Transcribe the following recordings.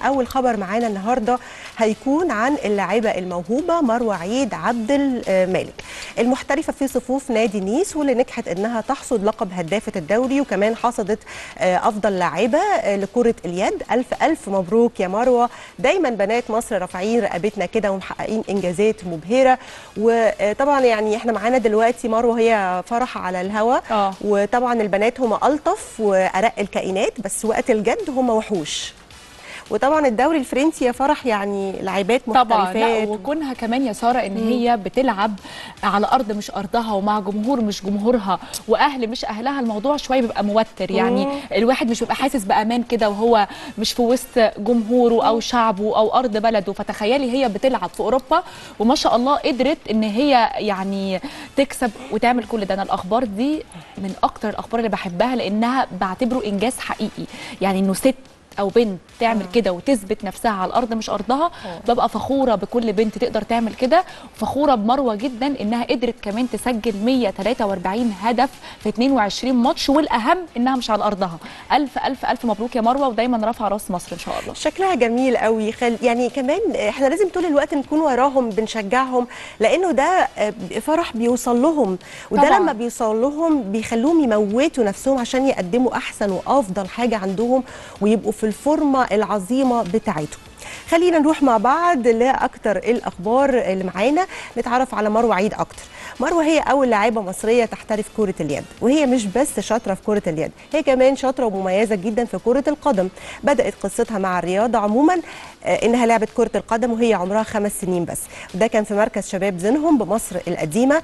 اول خبر معانا النهارده هيكون عن اللاعبه الموهوبه مروه عيد عبد المالك المحترفه في صفوف نادي نيس، واللي نجحت انها تحصد لقب هدافه الدوري، وكمان حصدت افضل لاعبه لكره اليد. الف مبروك يا مروه، دايما بنات مصر رافعين رقبتنا كده ومحققين انجازات مبهره. وطبعا يعني احنا معانا دلوقتي مروه هي فرح على الهوا، وطبعا البنات هم الطف وارق الكائنات، بس وقت الجد هم وحوش. وطبعا الدوري الفرنسي يا فرح يعني لاعبات محترفات طبعا، وكونها كمان يا ساره ان هي بتلعب على ارض مش ارضها ومع جمهور مش جمهورها واهل مش اهلها، الموضوع شويه بيبقى موتر. يعني الواحد مش بيبقى حاسس بامان كده وهو مش في وسط جمهوره او شعبه او ارض بلده. فتخيلي هي بتلعب في اوروبا وما شاء الله قدرت ان هي يعني تكسب وتعمل كل ده. انا الاخبار دي من اكتر الاخبار اللي بحبها، لانها بعتبره انجاز حقيقي. يعني انه ست او بنت تعمل كده وتثبت نفسها على الارض مش ارضها. ببقى فخوره بكل بنت تقدر تعمل كده، وفخوره بمروه جدا انها قدرت كمان تسجل 143 هدف في 22 ماتش، والاهم انها مش على ارضها. الف الف الف مبروك يا مروه، ودايما رافعه راس مصر ان شاء الله. شكلها جميل قوي. يعني كمان احنا لازم طول الوقت نكون وراهم بنشجعهم، لانه ده فرح بيوصل لهم، وده طبعا لما بيوصل لهم بيخلوهم يموتوا نفسهم عشان يقدموا احسن وافضل حاجه عندهم ويبقوا في الفورمه العظيمه بتاعتهم. خلينا نروح مع بعض لاكتر الاخبار اللي معانا، نتعرف على مروه عيد اكتر. مروه هي اول لاعبه مصريه تحترف كره اليد، وهي مش بس شاطره في كره اليد، هي كمان شاطره ومميزه جدا في كره القدم. بدات قصتها مع الرياضه عموما انها لعبت كره القدم وهي عمرها 5 سنين بس، وده كان في مركز شباب زينهم بمصر القديمه.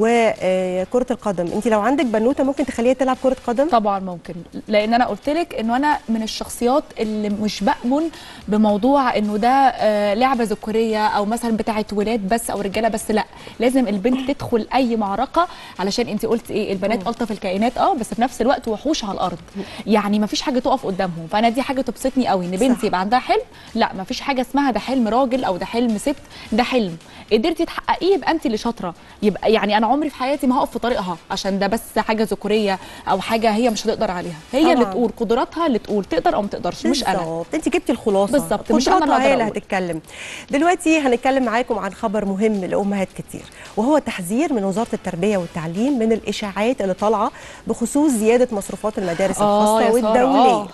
وكره القدم انت لو عندك بنوته ممكن تخليها تلعب كره قدم؟ طبعا ممكن، لان انا قلت لك انه انا من الشخصيات اللي مش بامن بموضوع انه ده لعبه ذكوريه او مثلا بتاعه ولاد بس او رجاله بس. لا، لازم البنت تدخل اي معركه، علشان انت قلت ايه، البنات الطف الكائنات بس في نفس الوقت وحوش على الارض. يعني ما فيش حاجه تقف قدامهم. فانا دي حاجه تبسطني قوي، ان بنتي يبقى عندها حلم. لا، ما فيش حاجه اسمها ده حلم راجل او ده حلم ست، ده حلم قدرتي تحققيه يبقى انت اللي شاطره. يبقى يعني انا عمري في حياتي ما هقف في طريقها عشان ده بس حاجه ذكوريه او حاجه هي مش هتقدر عليها. هي طبعا اللي تقول قدراتها، اللي تقول تقدر او ما تقدرش، مش انا. انت جبتي الخلاصه بالظبط، مش انا هي اللي هتتكلم. دلوقتي هنتكلم معاكم عن خبر مهم لامهات كتير، وهو تحذير من وزاره التربيه والتعليم من الاشاعات اللي طالعه بخصوص زياده مصروفات المدارس الخاصه والدوليه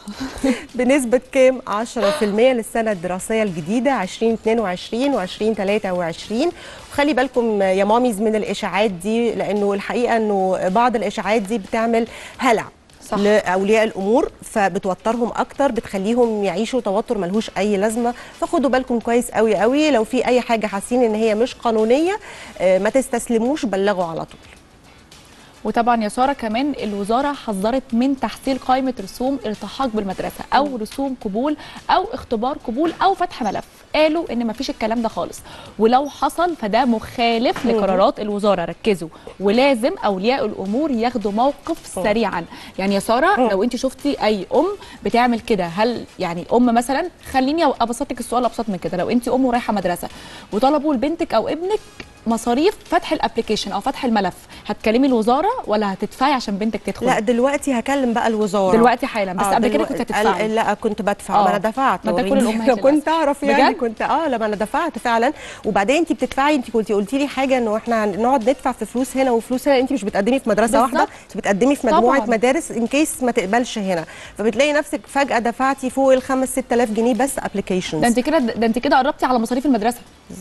بنسبه كام؟ 10% للسنه الدراسيه الجديده 2022 و2023. وخلي بالكم يا ماميز من الاشاعات دي، لانه الحقيقه انه بعض الاشاعات دي بتعمل هلع لاولياء الامور، فبتوترهم اكتر، بتخليهم يعيشوا توتر ملهوش اي لازمه. فخدوا بالكم كويس قوي قوي، لو في اي حاجه حاسين ان هي مش قانونيه ما تستسلموش، بلغوا على طول. وطبعا يا ساره كمان الوزاره حذرت من تحصيل قائمه رسوم التحاق بالمدرسه او رسوم قبول او اختبار قبول او فتح ملف. قالوا ان ما فيش الكلام ده خالص، ولو حصل فده مخالف لقرارات الوزاره. ركزوا، ولازم اولياء الامور ياخدوا موقف سريعا. يعني يا ساره لو انت شفتي اي ام بتعمل كده، هل يعني ام مثلا، خليني ابسط لك السؤال ابسط من كده، لو انت ام ورايحه مدرسه وطلبوا لبنتك او ابنك مصاريف فتح الابلكيشن او فتح الملف، هتكلمي الوزاره ولا هتدفعي عشان بنتك تدخل؟ لا دلوقتي هكلم بقى الوزاره دلوقتي حالا، بس قبل كده كنت هتدفعي؟ لا كنت بدفع. ما انا دفعت، ما ده كل الامهات كنت اعرف يعني بجد؟ كنت لما انا دفعت فعلا. وبعدين انت بتدفعي، انت كنت قلتي لي حاجه انه احنا نقعد ندفع في فلوس هنا وفلوس هنا. انت مش بتقدمي في مدرسه واحده، انت بتقدمي في مجموعه طبعا مدارس ان كيس ما تقبلش هنا، فبتلاقي نفسك فجاه دفعتي فوق ال 5-6000 جنيه بس ابلكيشنز. ده انت كده قربتي على مصاريف المدرسه.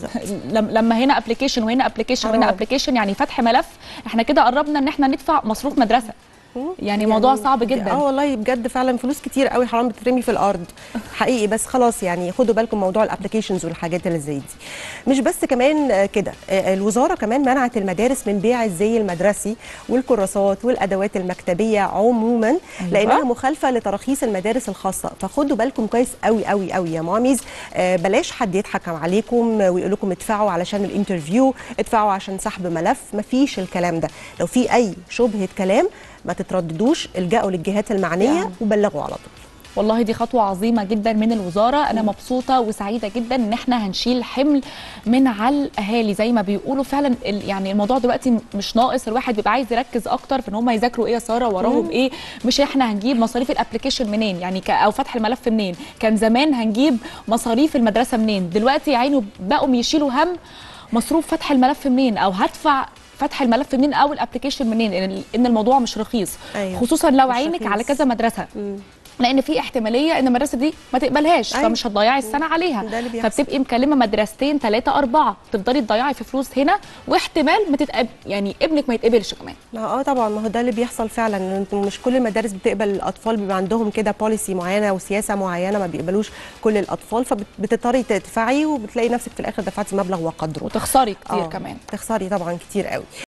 لما هنا ابلكيشن وهنا ابلكيشن وهنا ابلكيشن، يعني فتح ملف، احنا كده قربنا ان احنا ندفع مصروف مدرسه. يعني موضوع صعب جدا. والله بجد فعلا فلوس كتير قوي حرام بترمي في الارض حقيقي. بس خلاص يعني خدوا بالكم موضوع الابلكيشنز والحاجات اللي زي دي. مش بس كمان كده، الوزاره كمان منعت المدارس من بيع الزي المدرسي والكراسات والادوات المكتبيه عموما، لانها مخالفه لتراخيص المدارس الخاصه. فخدوا بالكم كويس قوي قوي قوي يا ماميز. بلاش حد يضحك عليكم ويقول لكم ادفعوا علشان الانترفيو، ادفعوا عشان سحب ملف. مفيش الكلام ده. لو في اي شبهه كلام ما تترددوش، الجأوا للجهات المعنيه وبلغوا على طول. والله دي خطوه عظيمه جدا من الوزاره. انا مبسوطه وسعيده جدا ان احنا هنشيل حمل من على الاهالي زي ما بيقولوا فعلا. يعني الموضوع دلوقتي مش ناقص، الواحد بيبقى عايز يركز اكتر في ان هم يذاكروا ايه يا ساره، وراهم ايه، مش احنا هنجيب مصاريف الابلكيشن منين يعني او فتح الملف منين. كان زمان هنجيب مصاريف المدرسه منين، دلوقتي يا عيني بقوا يشيلوا هم مصروف فتح الملف منين، او هدفع فتح الملف منين او الابلكيشن منين، ان الموضوع مش رخيص. أيوة. خصوصا لو مش عينك رخيص. على كذا مدرسه، لان في احتماليه ان المدرسه دي ما تقبلهاش. أيوة. فمش هتضيعي السنه عليها، ده اللي بيحصل. فبتبقي مكلمه مدرستين 3 4 تفضلي تضيعي في فلوس هنا، واحتمال ما يعني ابنك ما يتقبلش كمان. طبعا، ما هو ده اللي بيحصل فعلا. انتوا مش كل المدارس بتقبل الاطفال، بيبقى عندهم كده بوليسي معينه وسياسه معينه، ما بيقبلوش كل الاطفال، فبتضطري تدفعي وبتلاقي نفسك في الاخر دفعتي مبلغ وقدره وتخسري كتير كمان. تخسري طبعا كتير قوي.